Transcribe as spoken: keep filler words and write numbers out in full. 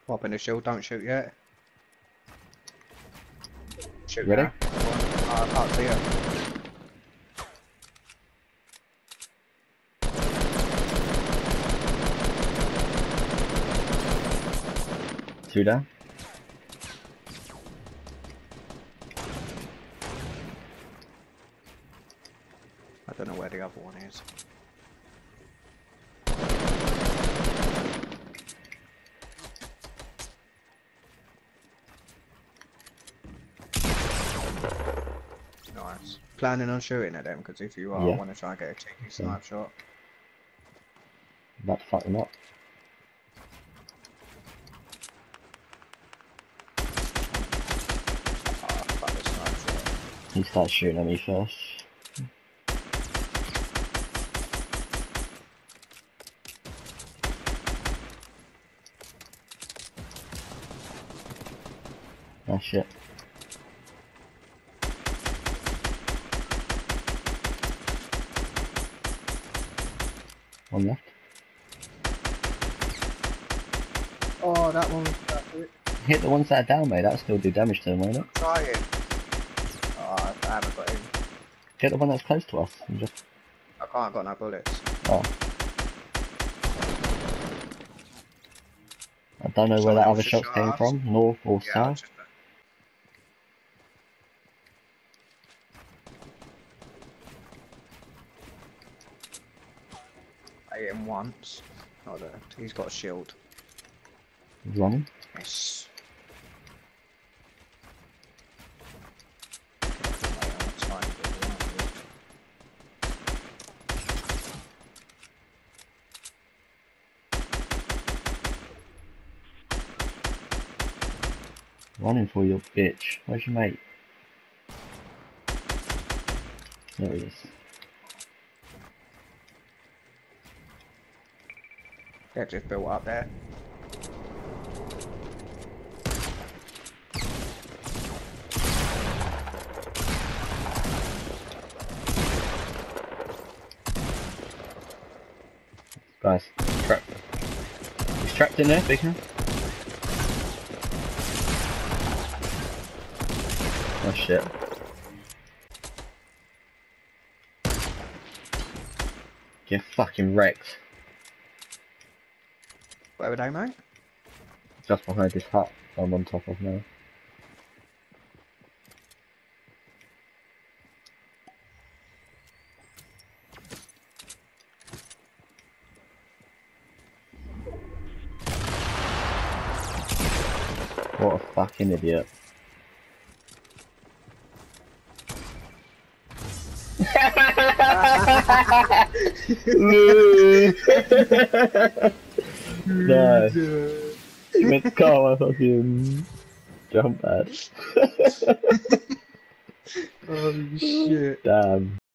Popping the shield, don't shoot yet. Shoot Ready? now. Oh, I can't see her. Two down. I don't know where the other one is. Nice. Planning on shooting at them, because if you are, Yeah. I want to try and get a cheeky snipe shot. About to fuck them up. Oh, fuck this snipe shot. He starts shooting at me first. Oh shit. One left. Oh, that one was that it. Hit the ones that are down, mate. That'll still do damage to them, won't it? Trying. Oh, I haven't got him. Get the one that's close to us and just... I can't got no bullets. Oh. I don't know where Someone that else other just shots shot came us. from, north or Yeah, I south. just... I hit him once. Oh, there. He's got a shield. He's running. Yes. Running for your bitch. Where's your mate? There he is. Yeah, just built up there. Guys, trapped. He's trapped in there, big man. Oh shit. Get fucking wrecked. Where were they, mate? Just behind this hut I'm on top of now. What a fucking idiot. Nice. You meant to call my fucking jump pad. Oh shit. Damn.